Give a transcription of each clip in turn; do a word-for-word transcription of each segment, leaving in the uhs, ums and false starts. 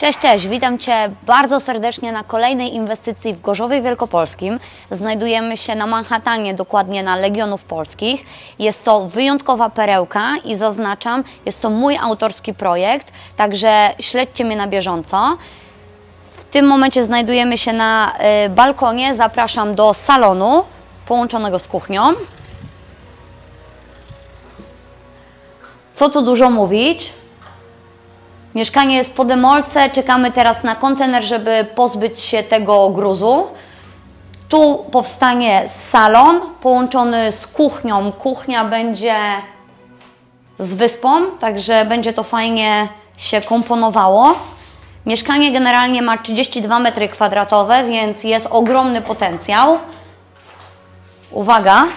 Cześć, cześć, witam Cię bardzo serdecznie na kolejnej inwestycji w Gorzowie Wielkopolskim. Znajdujemy się na Manhattanie, dokładnie na Legionów Polskich. Jest to wyjątkowa perełka i zaznaczam, jest to mój autorski projekt, także śledźcie mnie na bieżąco. W tym momencie znajdujemy się na y, balkonie, zapraszam do salonu połączonego z kuchnią. Co tu dużo mówić? Mieszkanie jest po demolce, czekamy teraz na kontener, żeby pozbyć się tego gruzu. Tu powstanie salon połączony z kuchnią. Kuchnia będzie z wyspą, także będzie to fajnie się komponowało. Mieszkanie generalnie ma trzydzieści dwa metry kwadratowe, więc jest ogromny potencjał. Uwaga!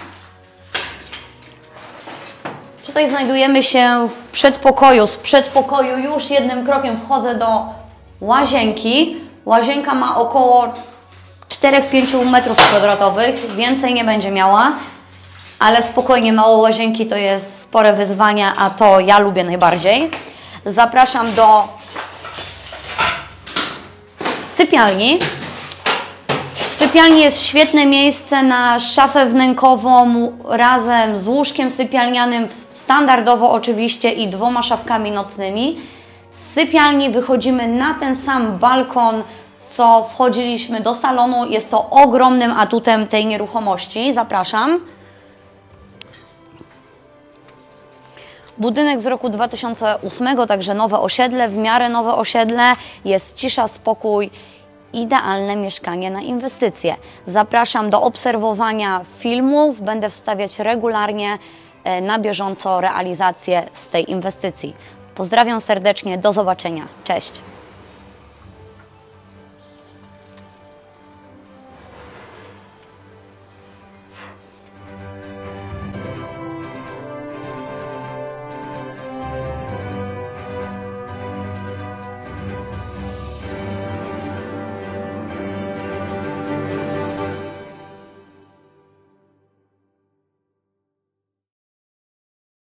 Tutaj znajdujemy się w przedpokoju. Z przedpokoju już jednym krokiem wchodzę do łazienki. Łazienka ma około cztery do pięciu metrów kwadratowych, więcej nie będzie miała, ale spokojnie, małe łazienki to jest spore wyzwanie, a to ja lubię najbardziej. Zapraszam do sypialni. W sypialni jest świetne miejsce na szafę wnękową razem z łóżkiem sypialnianym, standardowo oczywiście, i dwoma szafkami nocnymi. Z sypialni wychodzimy na ten sam balkon, co wchodziliśmy do salonu. Jest to ogromnym atutem tej nieruchomości. Zapraszam. Budynek z roku dwa tysiące ósmego, także nowe osiedle, w miarę nowe osiedle. Jest cisza, spokój. Idealne mieszkanie na inwestycje. Zapraszam do obserwowania filmów. Będę wstawiać regularnie na bieżąco realizację z tej inwestycji. Pozdrawiam serdecznie, do zobaczenia. Cześć!